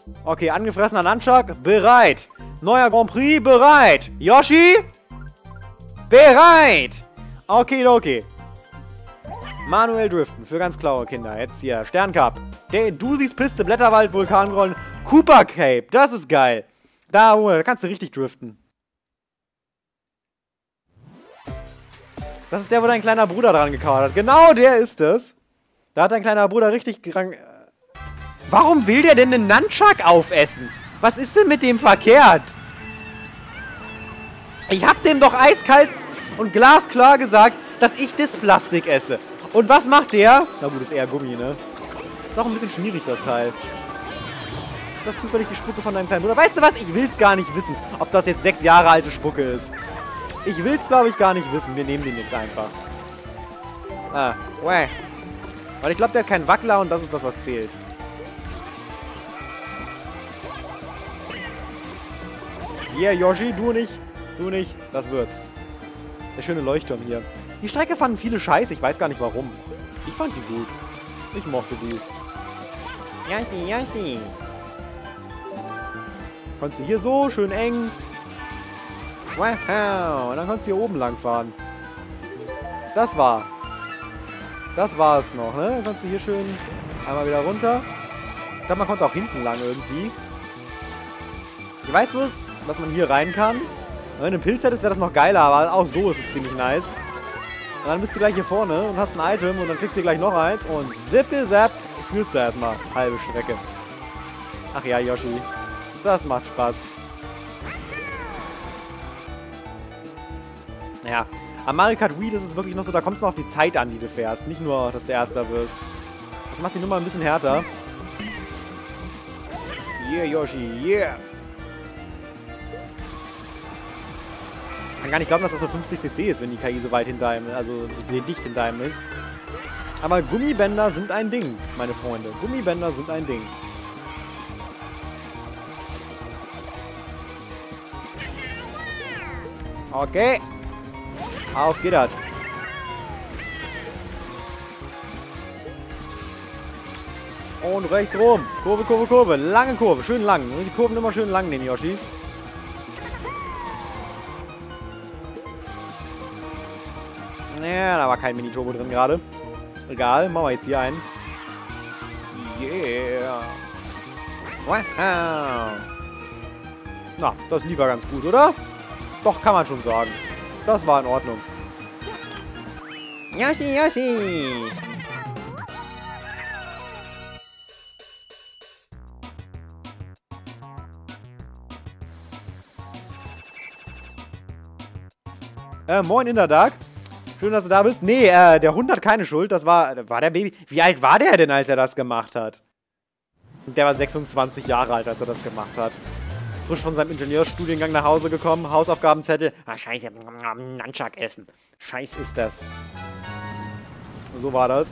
Okay, angefressener Nunchuck, bereit. Neuer Grand Prix, bereit. Yoshi? Bereit. Okay. Manuell driften für ganz klaue Kinder. Jetzt hier, Sterncup. Dusis Piste, Blätterwald, Vulkanrollen, Cooper Cape. Das ist geil. Da kannst du richtig driften. Das ist der, wo dein kleiner Bruder dran gekaut hat. Genau der ist es. Da hat dein kleiner Bruder richtig dran... Warum will der denn einen Nunchuck aufessen? Was ist denn mit dem verkehrt? Ich hab dem doch eiskalt und glasklar gesagt, dass ich das Plastik esse. Und was macht der? Na gut, ist eher Gummi, ne? Ist auch ein bisschen schmierig, das Teil. Ist das zufällig die Spucke von deinem kleinen Bruder? Weißt du was? Ich will's gar nicht wissen, ob das jetzt 6 Jahre alte Spucke ist. Ich will's, glaube ich, gar nicht wissen. Wir nehmen den jetzt einfach. Weil ich glaube, der hat keinen Wackler und das ist das, was zählt. Hier, Yoshi, du nicht, das wird's. Der schöne Leuchtturm hier. Die Strecke fanden viele scheiße, ich weiß gar nicht warum. Ich fand die gut. Ich mochte die. Yoshi. Konntest du hier so schön eng. Wow. Und dann konntest du hier oben lang fahren. Das war es noch, ne? Dann konntest du hier schön einmal wieder runter. Ich glaube, man konnte auch hinten lang irgendwie. Ich weiß bloß, dass man hier rein kann. Und wenn du einen Pilz hättest, wäre das noch geiler, aber auch so ist es ziemlich nice. Und dann bist du gleich hier vorne und hast ein Item und dann kriegst du gleich noch eins und zippe-zapp, führst du erstmal halbe Strecke. Ach ja, Yoshi. Das macht Spaß. Ja, am Mario Kart Wii ist es wirklich noch so, da kommt es noch auf die Zeit an, die du fährst. Nicht nur, dass du Erster wirst. Das macht die Nummer ein bisschen härter. Yeah, Yoshi, yeah. Ich kann gar nicht glauben, dass das so 50 cc ist, wenn die KI so weit hinter einem, also so dicht hinter einem ist. Aber Gummibänder sind ein Ding, meine Freunde. Gummibänder sind ein Ding. Okay. Auf geht das. Und rechts rum. Kurve. Lange Kurve. Schön lang. Die Kurven immer schön lang nehmen, Yoshi. Ja, da war kein Mini-Turbo drin gerade. Egal, machen wir jetzt hier einen. Yeah. Wow. Na, das lief ja ganz gut, oder? Doch, kann man schon sagen. Das war in Ordnung. Yoshi. Moin, Interdark. Schön, dass du da bist. Nee, der Hund hat keine Schuld. Das war der Baby. Wie alt war der denn, als er das gemacht hat? Der war 26 Jahre alt, als er das gemacht hat. Frisch von seinem Ingenieurstudiengang nach Hause gekommen. Hausaufgabenzettel. Ah, scheiße. Nunchuck essen. Scheiß ist das. So war das.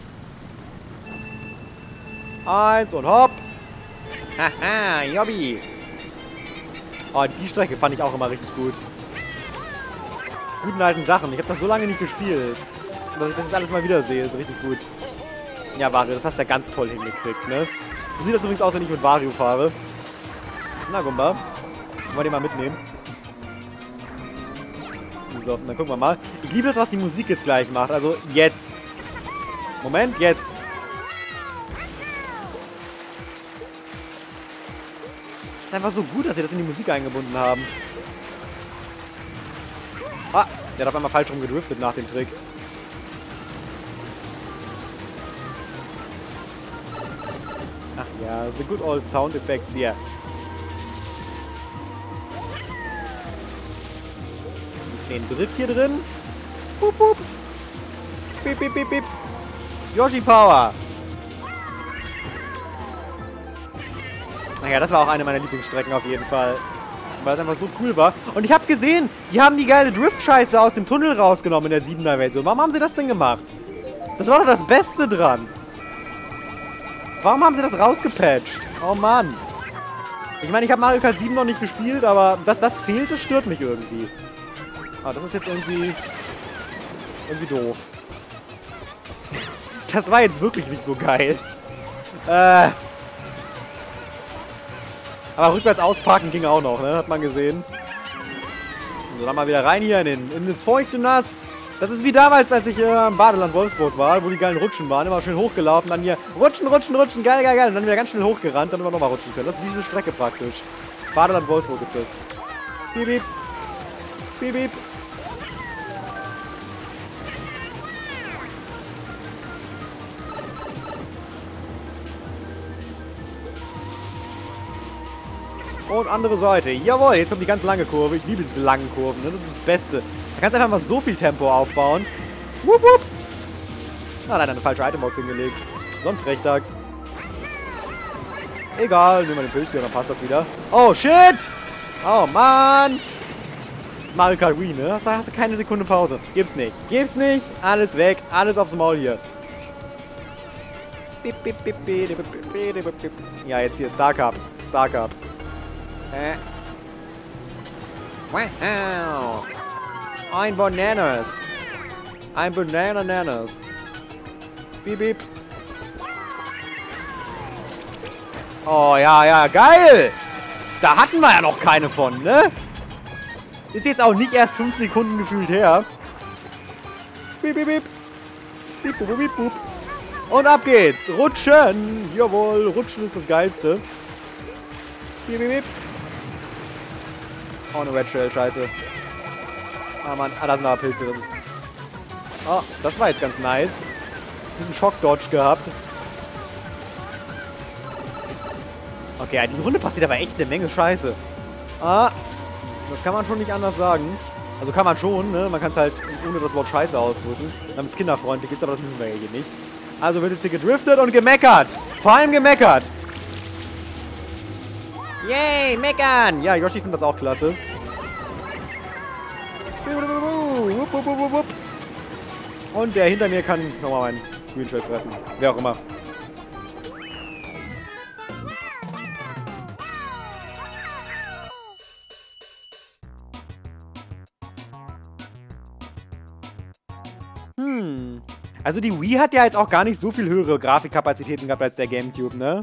1 und hopp. Haha, Jobbi. Oh, die Strecke fand ich auch immer richtig gut. Guten alten Sachen. Ich habe das so lange nicht gespielt. Dass ich das jetzt alles mal wieder sehe, ist richtig gut. Ja, Wario, das hast du ja ganz toll hingekriegt, ne? So sieht das übrigens aus, wenn ich mit Wario fahre. Na, Gumba. Wollen wir den mal mitnehmen? So, dann gucken wir mal. Ich liebe das, was die Musik jetzt gleich macht. Also, jetzt. Moment, jetzt. Ist einfach so gut, dass sie das in die Musik eingebunden haben. Ah, der hat auf einmal falsch rum gedriftet nach dem Trick. Ach ja, the good old sound effects hier. Den Drift hier drin. Boop, boop. Bip, bip, bip, bip. Yoshi Power. Naja, das war auch eine meiner Lieblingsstrecken auf jeden Fall. Weil das einfach so cool war. Und ich habe gesehen, die haben die geile Drift-Scheiße aus dem Tunnel rausgenommen in der 7er-Version. Warum haben sie das denn gemacht? Das war doch das Beste dran. Warum haben sie das rausgepatcht? Oh Mann. Ich meine, ich habe Mario Kart 7 noch nicht gespielt, aber dass das fehlt, das stört mich irgendwie. Ah, das ist jetzt irgendwie doof. Das war jetzt wirklich nicht so geil. Aber rückwärts ausparken ging auch noch, ne? Hat man gesehen. So, dann mal wieder rein hier in das feuchte Nass. Das ist wie damals, als ich im Badeland Wolfsburg war, wo die geilen Rutschen waren. Immer schön hochgelaufen, dann hier rutschen, rutschen, rutschen, geil, geil, geil. Und dann wieder ganz schnell hochgerannt, damit wir nochmal rutschen können. Das ist diese Strecke praktisch. Badeland Wolfsburg ist das. Piep, piep. Piep, piep. Und andere Seite. Jawohl, jetzt kommt die ganz lange Kurve. Ich liebe diese langen Kurven, ne? Das ist das Beste. Da kannst du einfach mal so viel Tempo aufbauen. Wupp, wupp. Ah, leider eine falsche Itembox hingelegt. So ein Frechdachs. Egal, nehmen wir den Pilz hier, dann passt das wieder. Oh, shit! Oh, Mann! Das ist Mario Kart Wii, ne? Hast du keine Sekunde Pause. Gibt's nicht. Gibt's nicht. Alles weg. Alles aufs Maul hier. Ja, jetzt hier Star Cup. Star Cup. Wow. Ein Bananas. Ein Banananas. Beep, beep. Oh, ja, ja, geil. Da hatten wir ja noch keine von, ne? Ist jetzt auch nicht erst 5 Sekunden gefühlt her. Beep, beep, beep. Beep, boop, beep, boop. Und ab geht's. Rutschen. Jawohl, rutschen ist das Geilste. Beep, beep, beep. Oh, eine Red Shell, scheiße. Ah, Mann. Ah, da sind aber Pilze. Das ist... Oh, das war jetzt ganz nice. Ein bisschen Schock-Dodge gehabt. Okay, die Runde passiert aber echt eine Menge Scheiße. Ah, das kann man schon nicht anders sagen. Also kann man schon, ne? Man kann es halt ohne das Wort Scheiße ausdrücken, damit es kinderfreundlich ist, aber das müssen wir hier nicht. Also wird jetzt hier gedriftet und gemeckert. Vor allem gemeckert. Yay, meckern! Ja, Yoshi findet das auch klasse. Und der hinter mir kann nochmal meinen Green Shell fressen. Wer auch immer. Also die Wii hat ja jetzt auch gar nicht so viel höhere Grafikkapazitäten gehabt als der GameCube, ne?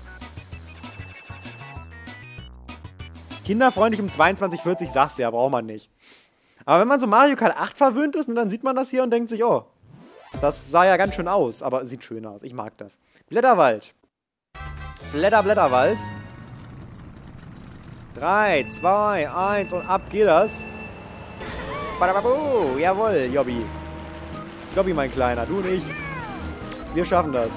Kinderfreundlich um 2240, sagst du ja, braucht man nicht. Aber wenn man so Mario Kart 8 verwöhnt ist, dann sieht man das hier und denkt sich, oh, das sah ja ganz schön aus, aber sieht schön aus. Ich mag das. Blätterwald. Blätterwald. 3, 2, 1 und ab geht das. Badababu, jawohl, Jobbi. Jobbi, mein Kleiner, du und ich. Wir schaffen das.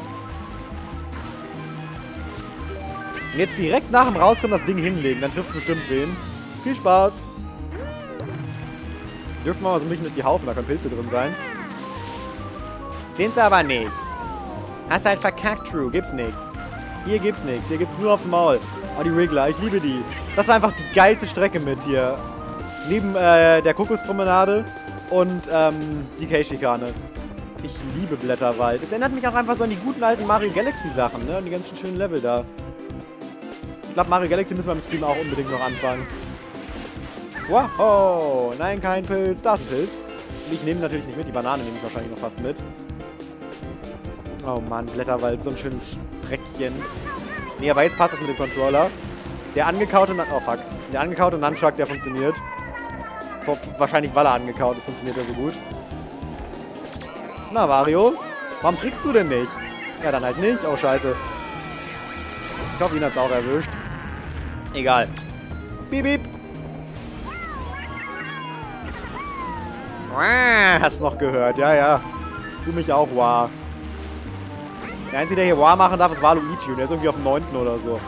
Und jetzt direkt nach dem Rauskommen das Ding hinlegen, dann trifft es bestimmt wen. Viel Spaß. Dürfen wir mal so ein bisschen durch die Haufen, da können Pilze drin sein. Sind sie aber nicht. Hast halt verkackt, True. Gibt's nichts. Hier gibt's nichts. Hier gibt's nur aufs Maul. Oh, die Wiggler. Ich liebe die. Das war einfach die geilste Strecke mit hier. Neben der Kokospromenade und die K-Schikane. Ich liebe Blätterwald. Es erinnert mich auch einfach so an die guten alten Mario Galaxy Sachen, ne? Und die ganzen schönen Level da. Ich glaube, Mario Galaxy müssen wir im Stream auch unbedingt noch anfangen. Wow. Nein, kein Pilz. Da ist ein Pilz. Ich nehme natürlich nicht mit. Die Banane nehme ich wahrscheinlich noch fast mit. Oh Mann, Blätterwald. So ein schönes Streckchen. Nee, aber jetzt passt das mit dem Controller. Der angekaute... Oh, fuck. Der angekaute Nunchuck, der funktioniert. Wahrscheinlich, weil er angekaut ist, funktioniert er so gut. Na, Mario? Warum trickst du denn nicht? Ja, dann halt nicht. Oh, scheiße. Ich hoffe, ihn hat's auch erwischt. Egal. Piep, piep. Hast du noch gehört? Ja, ja. Du mich auch, wow. Der Einzige, der hier wow machen darf, ist Waluigi. Und der ist irgendwie auf dem 9. oder so.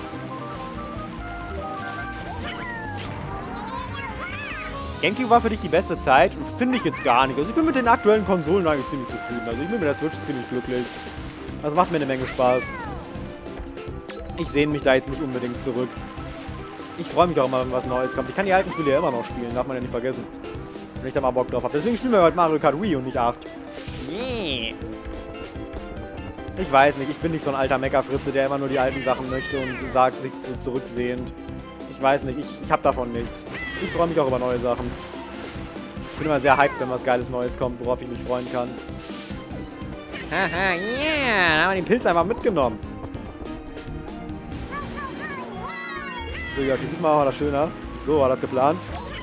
GameCube war für dich die beste Zeit? Finde ich jetzt gar nicht. Also ich bin mit den aktuellen Konsolen eigentlich ziemlich zufrieden. Also ich bin mit der Switch ziemlich glücklich. Das macht mir eine Menge Spaß. Ich sehne mich da jetzt nicht unbedingt zurück. Ich freue mich auch immer, wenn was Neues kommt. Ich kann die alten Spiele ja immer noch spielen, darf man ja nicht vergessen. Wenn ich da mal Bock drauf habe. Deswegen spielen wir heute Mario Kart Wii und nicht 8. Yeah. Ich weiß nicht, ich bin nicht so ein alter Meckerfritze, der immer nur die alten Sachen möchte und sagt, sich zurücksehend. Ich weiß nicht, ich habe davon nichts. Ich freue mich auch über neue Sachen. Ich bin immer sehr hyped, wenn was Geiles Neues kommt, worauf ich mich freuen kann. Haha, yeah, da haben wir den Pilz einfach mitgenommen. So, Yoshi, diesmal war das schöner. So war das geplant.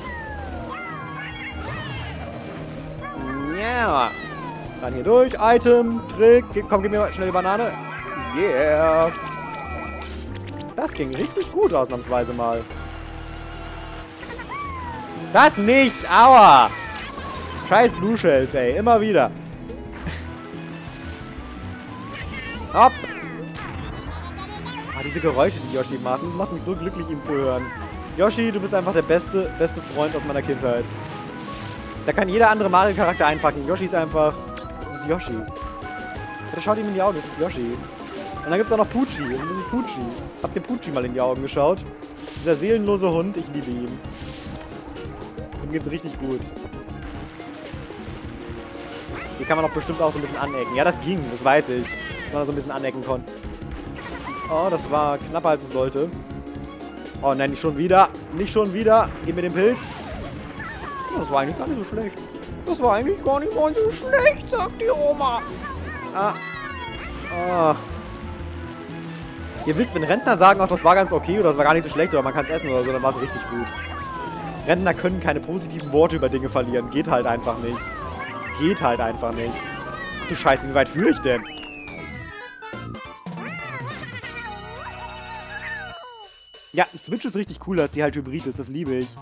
Ja. Dann hier durch. Item, Trick. Komm, gib mir mal schnell die Banane. Yeah. Das ging richtig gut, ausnahmsweise mal. Das nicht! Aua! Scheiß Blue Shells, ey. Immer wieder. Hopp! Ah, diese Geräusche, die Yoshi macht, das macht mich so glücklich, ihn zu hören. Yoshi, du bist einfach der beste Freund aus meiner Kindheit. Da kann jeder andere Mario-Charakter einpacken. Yoshi ist einfach... Das ist Yoshi. Ja, schaut ihm in die Augen, das ist Yoshi. Und dann gibt es auch noch Pucci. Und das ist Pucci. Habt ihr Pucci mal in die Augen geschaut? Dieser seelenlose Hund, ich liebe ihn. Ihm geht's richtig gut. Hier kann man doch bestimmt auch so ein bisschen anecken. Ja, das ging, das weiß ich. Dass man da so ein bisschen anecken konnte. Oh, das war knapper, als es sollte. Oh nein, nicht schon wieder. Nicht schon wieder. Gib mir den Pilz. Oh, das war eigentlich gar nicht so schlecht. Das war eigentlich gar nicht mal so schlecht, sagt die Oma. Ah. Oh. Ihr wisst, wenn Rentner sagen, auch das war ganz okay oder das war gar nicht so schlecht oder man kann es essen oder so, dann war es richtig gut. Rentner können keine positiven Worte über Dinge verlieren. Geht halt einfach nicht. Es geht halt einfach nicht. Ach du Scheiße, wie weit führe ich denn? Ja, Switch ist richtig cool, dass die halt hybrid ist. Das liebe ich.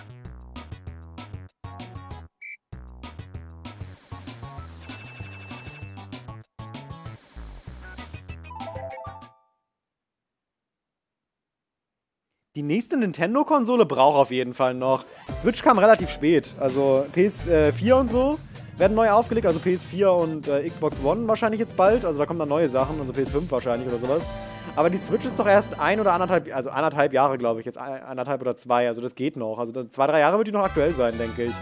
Die nächste Nintendo-Konsole braucht auf jeden Fall noch. Switch kam relativ spät. Also PS4 und so werden neu aufgelegt. Also PS4 und Xbox One wahrscheinlich jetzt bald. Also da kommen dann neue Sachen. Also PS5 wahrscheinlich oder sowas. Aber die Switch ist doch erst anderthalb Jahre, glaube ich. Jetzt 1,5 oder 2. Also das geht noch. Also 2, 3 Jahre wird die noch aktuell sein, denke ich.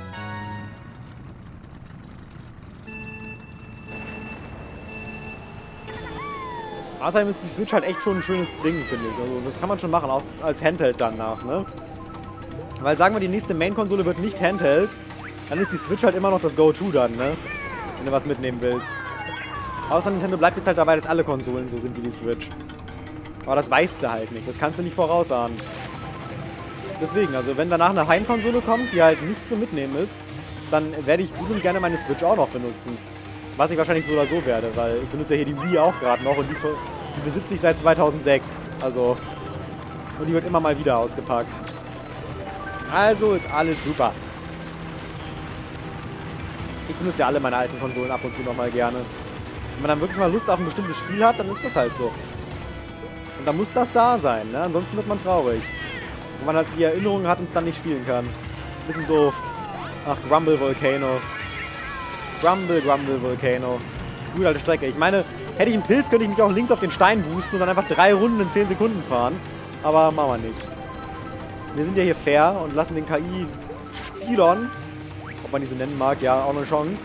Außerdem ist die Switch halt echt schon ein schönes Ding, finde ich. Also das kann man schon machen, auch als Handheld danach, ne? Weil sagen wir, die nächste Main-Konsole wird nicht Handheld, dann ist die Switch halt immer noch das Go-To dann, ne? Wenn du was mitnehmen willst. Außer Nintendo bleibt jetzt halt dabei, dass alle Konsolen so sind wie die Switch. Aber das weißt du halt nicht, das kannst du nicht vorausahnen. Deswegen, also wenn danach eine Heimkonsole kommt, die halt nicht zum Mitnehmen ist, dann werde ich gut und gerne meine Switch auch noch benutzen. Was ich wahrscheinlich so oder so werde, weil ich benutze ja hier die Wii auch gerade noch und die besitze ich seit 2006. Also, und die wird immer mal wieder ausgepackt. Also ist alles super. Ich benutze ja alle meine alten Konsolen ab und zu nochmal gerne. Wenn man dann wirklich mal Lust auf ein bestimmtes Spiel hat, dann ist das halt so. Und dann muss das da sein, ne? Ansonsten wird man traurig. Wenn man halt die Erinnerungen hat und es dann nicht spielen kann. Bisschen doof. Ach, Grumble Volcano. Grumble, Grumble, Volcano. Gute alte Strecke. Ich meine, hätte ich einen Pilz, könnte ich mich auch links auf den Stein boosten und dann einfach 3 Runden in 10 Sekunden fahren. Aber machen wir nicht. Wir sind ja hier fair und lassen den KI-Spielern, ob man die so nennen mag, ja, auch eine Chance.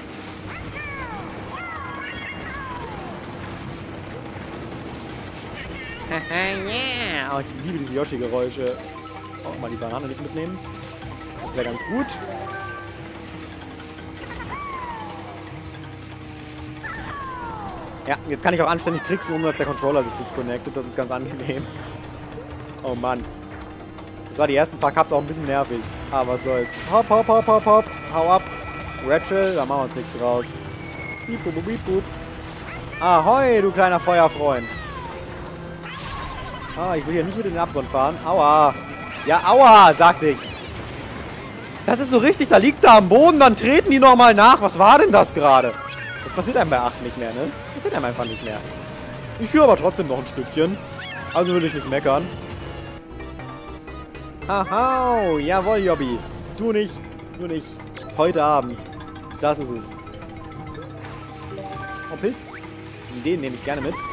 Oh, ich liebe diese Yoshi-Geräusche. Auch mal die Banane nicht mitnehmen. Das wäre ganz gut. Ja, jetzt kann ich auch anständig tricksen, ohne dass der Controller sich disconnectet. Das ist ganz angenehm. Oh Mann. Das war die ersten paar Cups auch ein bisschen nervig. Aber was soll's. Hopp, hopp, hopp, hopp, hopp. Hau ab. Rachel, da machen wir uns nichts draus. Biep, bup, biep, bup. Ahoi, du kleiner Feuerfreund. Ah, ich will hier nicht mit in den Abgrund fahren. Aua. Ja, aua, sagte ich. Das ist so richtig, da liegt er am Boden, dann treten die nochmal nach. Was war denn das gerade? Das passiert einem bei 8 nicht mehr, ne? Das passiert einem einfach nicht mehr. Ich führe aber trotzdem noch ein Stückchen. Also will ich nicht meckern. Aha, jawohl, Jobbi. Du nicht. Heute Abend. Das ist es. Oh, Pilz. Den nehme ich gerne mit.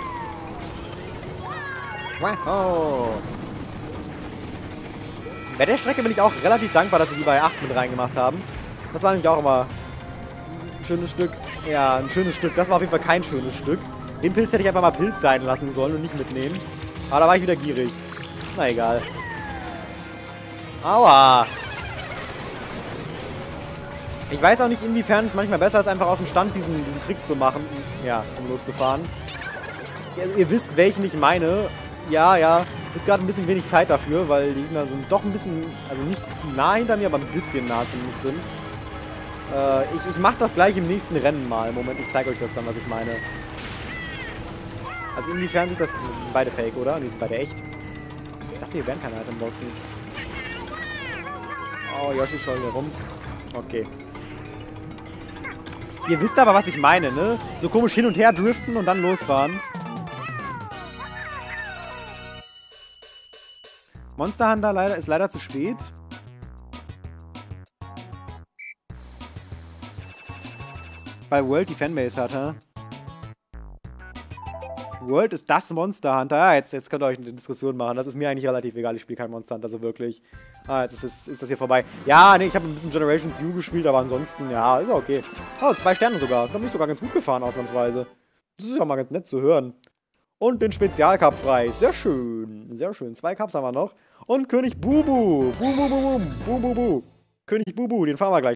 Wow. Bei der Strecke bin ich auch relativ dankbar, dass sie die bei 8 mit reingemacht haben. Das war nämlich auch immer ein schönes Stück. Ja, ein schönes Stück. Das war auf jeden Fall kein schönes Stück. Den Pilz hätte ich einfach mal Pilz sein lassen sollen und nicht mitnehmen. Aber da war ich wieder gierig. Na egal. Aua. Ich weiß auch nicht, inwiefern es manchmal besser ist, einfach aus dem Stand diesen Trick zu machen. Ja, um loszufahren. Ihr wisst, welchen ich meine. Ja. Ist gerade ein bisschen wenig Zeit dafür, weil die Gegner sind doch ein bisschen, also nicht nah hinter mir, aber ein bisschen nah zumindest sind. Ich mache das gleich im nächsten Rennen mal. Moment, ich zeige euch das dann, was ich meine. Also inwiefern sich das... Die sind beide fake, oder? Die sind beide echt. Ich dachte, hier wären keine Itemboxen. Oh, Yoshi schaut hier rum. Okay. Ihr wisst aber, was ich meine, ne? So komisch hin und her driften und dann losfahren. Monster Hunter ist leider zu spät. Weil World die Fanbase hat, hä? World ist das Monster Hunter. Ja, jetzt könnt ihr euch eine Diskussion machen. Das ist mir eigentlich relativ egal. Ich spiele kein Monster Hunter so wirklich. Ah, jetzt ist das hier vorbei. Ja, nee, ich habe ein bisschen Generations U gespielt, aber ansonsten, ja, ist okay. Oh, 2 Sterne sogar. Da bin ich sogar ganz gut gefahren, ausnahmsweise. Das ist ja mal ganz nett zu hören. Und den Spezialcup frei. Sehr schön. Sehr schön. 2 Cups haben wir noch. Und König Bubu. König Bubu, den fahren wir gleich.